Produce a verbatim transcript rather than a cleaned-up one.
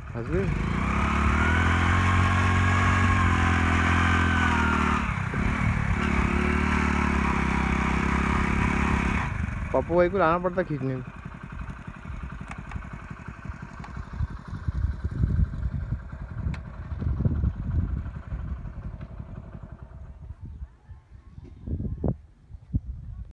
फंस गई। पप्पू भाई को लाना पड़ता खींचने।